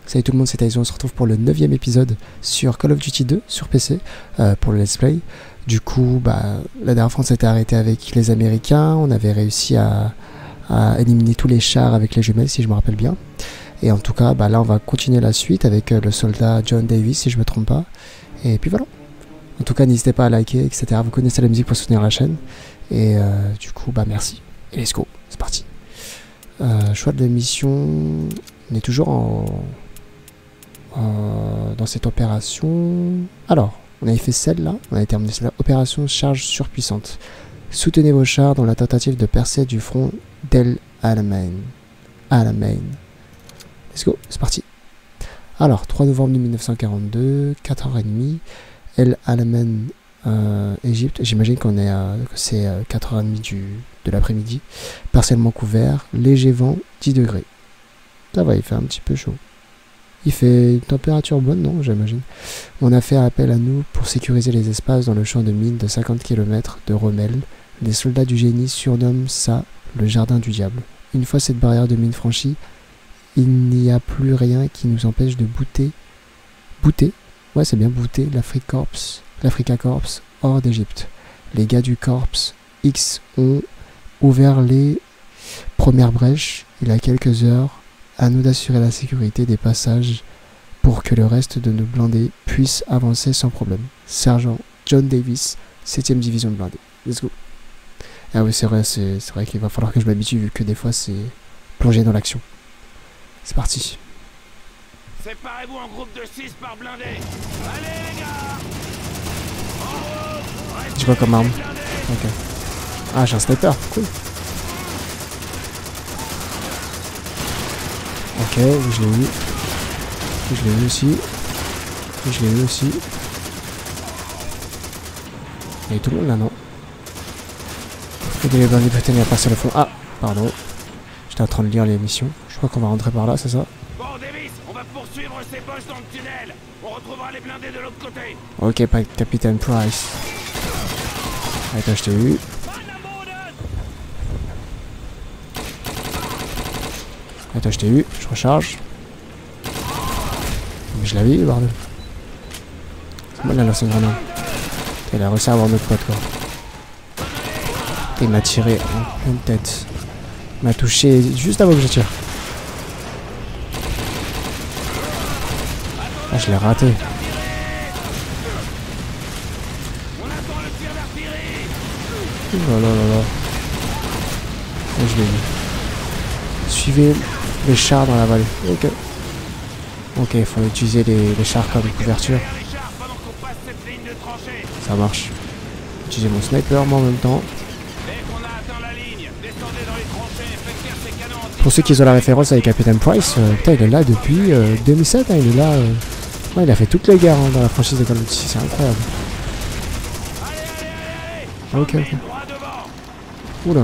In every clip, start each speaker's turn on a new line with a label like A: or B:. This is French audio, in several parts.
A: Salut tout le monde, c'est Tyson, on se retrouve pour le 9e épisode sur Call of Duty 2 sur PC pour le let's play. Du coup, la dernière fois on s'était arrêté avec les Américains, on avait réussi à éliminer tous les chars avec les jumelles si je me rappelle bien. Et en tout cas, là on va continuer la suite avec le soldat John Davis si je me trompe pas. Et puis voilà. En tout cas, n'hésitez pas à liker, etc. Vous connaissez la musique pour soutenir la chaîne. Et du coup, merci. Et let's go, c'est parti. Choix de la mission, on est toujours dans cette opération. Alors, on avait fait celle-là, on avait terminé celle-là. Opération charge surpuissante. Soutenez vos chars dans la tentative de percer du front d'El Alamein. Let's go, c'est parti. Alors, 3 novembre 1942, 4h30, El Alamein, Égypte. J'imagine que c'est 4h30 de l'après-midi. Partiellement couvert, léger vent, 10 degrés. Ça va, il fait un petit peu chaud. Il fait une température bonne, non, j'imagine. On a fait appel à nous pour sécuriser les espaces dans le champ de mines de 50 km de Rommel. Les soldats du génie surnomment ça le jardin du diable. Une fois cette barrière de mine franchie, il n'y a plus rien qui nous empêche de bouter, ouais c'est bien bouter l'Africa Corps hors d'Égypte. Les gars du Corps X ont ouvert les premières brèches il y a quelques heures. À nous d'assurer la sécurité des passages pour que le reste de nos blindés puisse avancer sans problème. Sergent John Davis, 7ème division de blindés. Let's go. Ah oui, c'est vrai qu'il va falloir que je m'habitue vu que des fois c'est plongé dans l'action. C'est parti.
B: Séparez-vous en groupe de 6 par blindé. Allez les gars.
A: Tu vois comme arme. Ok. Ah, j'ai un sniper, cool. Ok, je l'ai eu. Je l'ai eu aussi. Je l'ai eu aussi. Il y a tout le monde là, non? Les bandits peut-être il a passé le fond. Ah, pardon. J'étais en train de lire les missions. Je crois qu'on va rentrer par là, c'est ça?
B: Bon, Davis, on va poursuivre ces boches dans le tunnel. On retrouvera les blindés de l'autre côté.
A: Ok, pas Capitaine Price. Attends, je t'ai eu. Attends, je t'ai eu, je recharge. Mais je l'avais eu, bordel. C'est moi, il a lancé une grenade. Il a réussi à avoir notre pote, quoi. Il m'a tiré en pleine tête. Il m'a touché juste avant que je tire. Ah, je l'ai raté. Oh là là là là. Oh, je l'ai eu. Suivez les chars dans la vallée. Ok. Ok, il faut utiliser les chars comme couverture. Ça marche. Utiliser mon sniper moi en même temps. Pour ceux qui ont la référence avec Captain Price, putain, il est là depuis 2007. Hein, il est là. Ouais, il a fait toutes les guerres dans la franchise de Call of Duty. C'est incroyable. Ok, ok. Oula.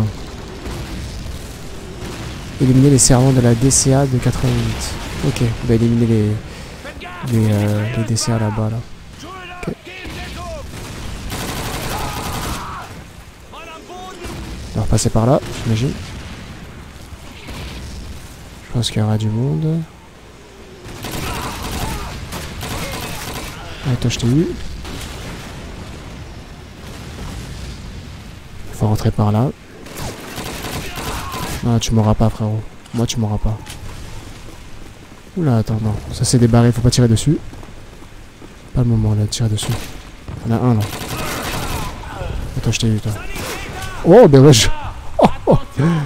A: Éliminer les servants de la DCA de 88. Ok, on va éliminer les DCA là-bas là. Ok. On va repasser par là, j'imagine. Je pense qu'il y aura du monde. Attends, je t'ai eu. Il faut rentrer par là. Ah, tu m'auras pas, frérot. Moi, tu m'auras pas. Oula, attends, non. Ça, c'est des barils, faut pas tirer dessus. Pas le moment, là, de tirer dessus. Il y en a un, là. Attends, je t'ai eu, toi. Oh, ben wesh. Oh, oh.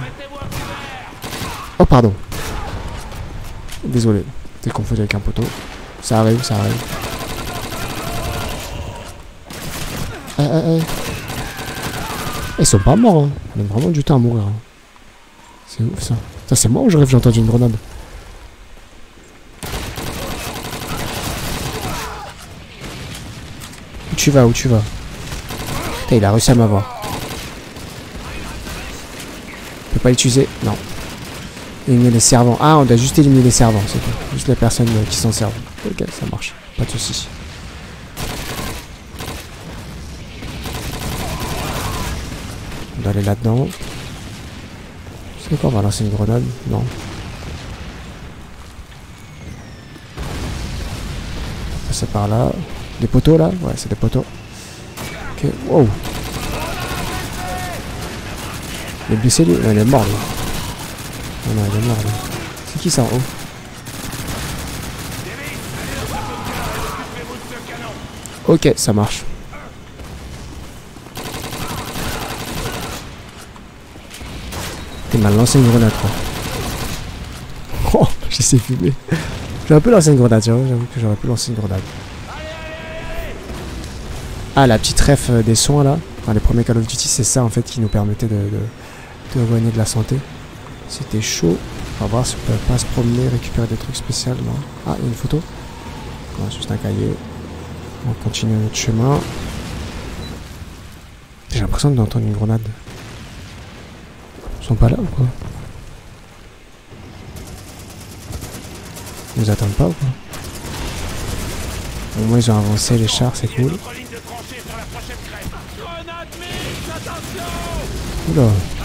A: Oh, pardon. Désolé. T'es confondu avec un poteau. Ça arrive, ça arrive. Ils sont pas morts, hein. Ils ont vraiment du temps à mourir, hein. C'est ouf ça. Ça c'est moi ou je rêve, j'ai entendu une grenade. Où tu vas, où tu vas? Putain, il a réussi à m'avoir. Je peux pas l'utiliser? Non. Éliminer les servants. Ah, on doit juste éliminer les servants, c'est tout. Juste les personnes qui s'en servent. Ok, ça marche. Pas de soucis. On doit aller là-dedans. C'est quoi, on va lancer une grenade? Non. passer par là. Des poteaux là? Ouais, c'est des poteaux. Ok, wow. Il est blessé lui? Il est mort lui. Oh non, il est mort lui. C'est qui ça en haut? Ok, ça marche. T'es mal lancé une grenade quoi. Oh, j'essaie de fumer. J'aurais pu lancer une grenade, j'avoue que j'aurais pu lancer une grenade. Ah, la petite ref des soins là. Enfin, les premiers Call of Duty, c'est ça en fait qui nous permettait de regagner de la santé. C'était chaud. On va voir si on peut pas se promener, récupérer des trucs spéciaux. Non. Ah, il y a une photo. Non, juste un cahier. On continue notre chemin. J'ai l'impression d'entendre une grenade. Ils sont pas là ou quoi? Ils nous attendent pas ou quoi? Au moins ils ont avancé les chars, c'est cool. Oula.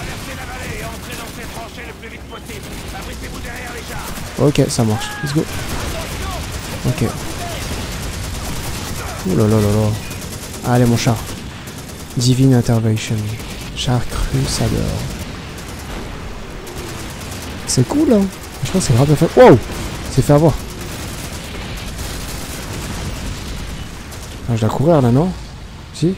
A: Ok, ça marche. Let's go. Ok. Oula là là là. Allez mon char. Divine Intervention. Char crusader. C'est cool hein. Je pense que c'est grave bien fait. Wow! C'est fait avoir. Ah, je dois courir là, non? Si?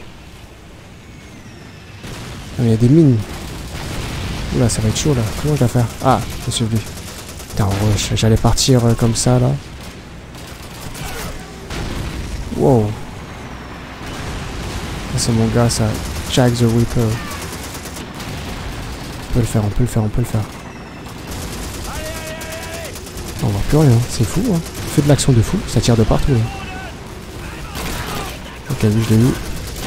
A: Ah, il y a des mines. Oula, ça va être chaud là. Comment je dois faire? Ah, je suis vu. Putain, j'allais partir comme ça là. Wow. C'est mon gars ça. Jack the Ripper. On peut le faire, on peut le faire, on peut le faire. On voit plus rien, c'est fou hein. Il fait de l'action de fou, ça tire de partout là. Ok, lui je l'ai eu.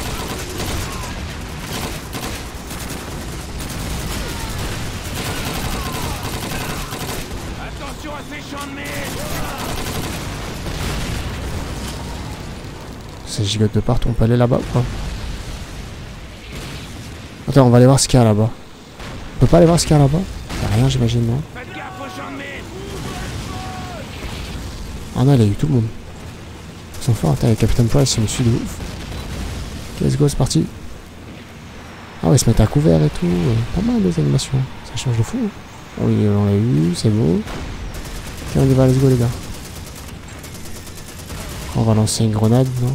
B: Attention à ces champs de mine.
A: Ça gigote de partout, on peut aller là-bas ou pas? Attends, on va aller voir ce qu'il y a là-bas. On peut pas aller voir ce qu'il y a là-bas? Y'a rien j'imagine, non?
B: Faites gaffe aux champs de mine.
A: Ah non, il a eu tout le monde. Ils sont forts, attends, les Captain Price, ils me suivent de ouf. Ok, let's go, c'est parti. Ah ouais, ils se mettent à couvert et tout. Pas mal les animations. Ça change de fou. Oui, on l'a eu, c'est beau. Ok, on y va, let's go les gars. On va lancer une grenade, non?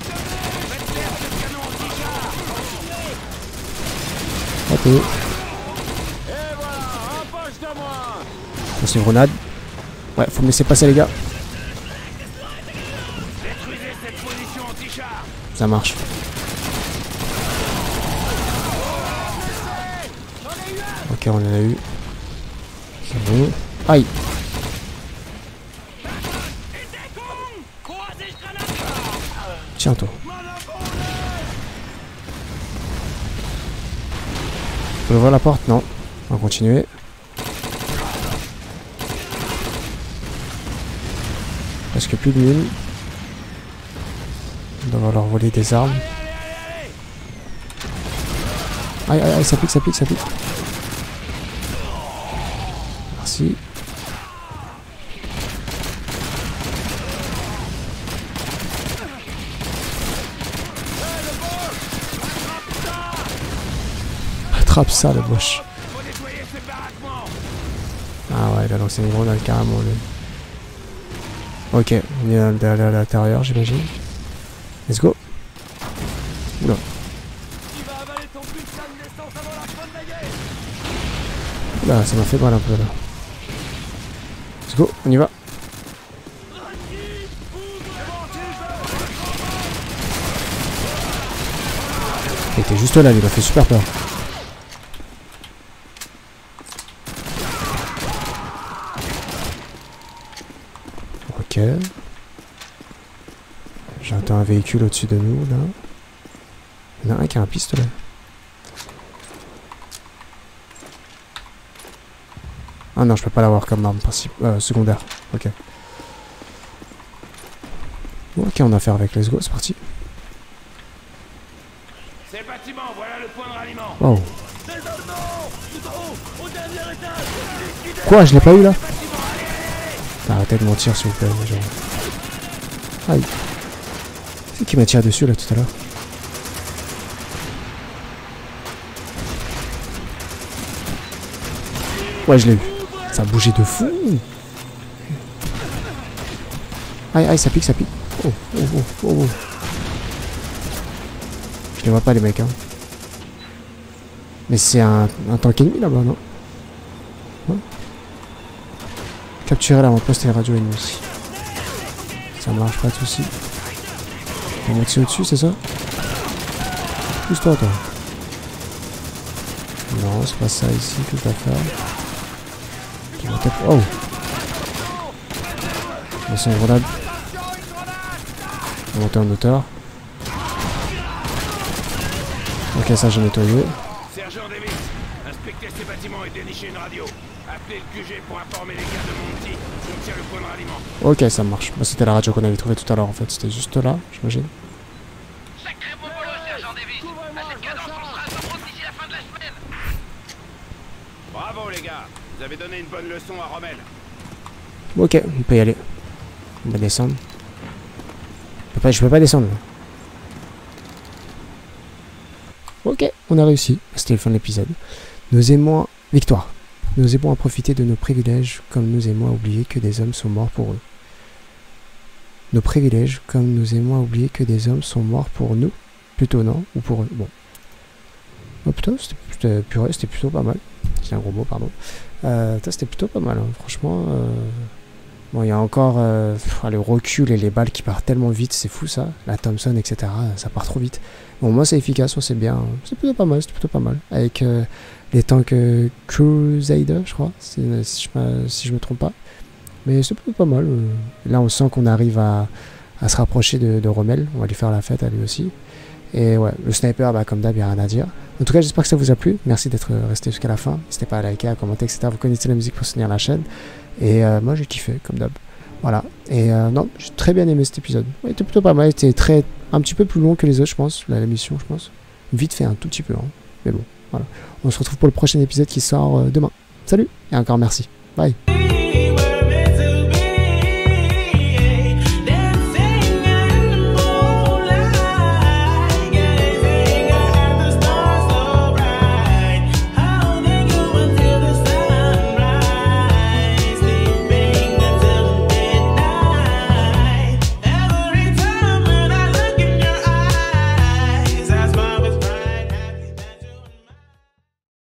A: Ok. Lancer une grenade. Ouais, faut me laisser passer les gars. Ça marche. Ok, on en a eu. C'est bon. Aïe. Tiens toi. On peut ouvrir la porte? Non. On va continuer. Presque plus de mine. On doit leur voler des armes. Aïe aïe aïe, ça pique, ça pique, ça pique. Merci. Attrape ça le boche. Ah ouais, il a lancé une grenade carrément lui. Ok, on est à l'intérieur j'imagine. Let's go. Oula. Oula, ça m'a fait mal un peu là. Let's go, on y va. Il était juste là, il m'a fait super peur. Ok. J'entends un véhicule au-dessus de nous là. Il y en a un qui a un pistolet. Ah non, je peux pas l'avoir comme arme secondaire. Ok. Ok, on a affaire avec Let's Go, c'est parti.
B: Ces bâtiments, voilà le point de ralliement.
A: Wow. Quoi, je l'ai pas eu là? Arrêtez de mentir s'il vous plaît. Genre. Aïe. Qui m'a tiré dessus là tout à l'heure. Ouais, je l'ai eu. Ça a bougé de fou. Aïe, aïe, ça pique, ça pique. Oh, oh, oh, oh, oh. Je les vois pas les mecs, hein. Mais c'est un tank ennemi là-bas, non? Ouais. Capturer l'avant-poste et les radios ennemies aussi. Ça marche, pas de soucis. On va monter au-dessus, c'est ça? Plus toi, toi. Non, c'est pas ça ici que je dois faire. Oh! On s'en grenade. On va monter en hauteur. Ok, ça j'ai nettoyé.
B: Sergent Davis, inspectez ces bâtiments et dénichez une radio. Appelez le QG pour informer les gars de Monty. Je tiens le point de ralliement.
A: Ok, ça marche. Bah, c'était la radio qu'on avait trouvée tout à l'heure en fait. C'était juste là, j'imagine.
C: Sacré beau boulot, Sergent Davis. À cette cadence, on sera à Topro d'ici la fin de la semaine.
B: Bravo les gars, vous avez donné une bonne leçon à Rommel.
A: Ok, on peut y aller. On va descendre. Je peux pas descendre là. Ok, on a réussi. C'était le fin de l'épisode. Nous aimons... Victoire. Nous aimons à profiter de nos privilèges comme nous aimons à oublier que des hommes sont morts pour eux. Nos privilèges comme nous aimons à oublier que des hommes sont morts pour nous. Plutôt non, ou pour eux. Bon. Oh putain, c'était plutôt pas mal. C'est un gros mot, pardon. C'était plutôt pas mal, hein. Franchement. Bon, il y a encore le recul et les balles qui partent tellement vite, c'est fou ça. La Thompson, etc. Ça part trop vite. Bon, moi c'est efficace, c'est bien. C'est plutôt pas mal, c'est plutôt pas mal. Avec les tanks Crusader, je crois, si je me trompe pas. Mais c'est plutôt pas mal. Là, on sent qu'on arrive à se rapprocher de Rommel. On va lui faire la fête à lui aussi. Et ouais, le sniper, bah, comme d'hab, il n'y a rien à dire. En tout cas, j'espère que ça vous a plu. Merci d'être resté jusqu'à la fin. N'hésitez pas à liker, à commenter, etc. Vous connaissez la musique pour soutenir la chaîne. Et moi, j'ai kiffé, comme d'hab. Voilà. Et non, j'ai très bien aimé cet épisode. Il était plutôt pas mal. Il était un petit peu plus long que les autres, je pense. La mission, je pense. Vite fait, un tout petit peu. Hein. Mais bon, voilà. On se retrouve pour le prochain épisode qui sort demain. Salut et encore merci. Bye.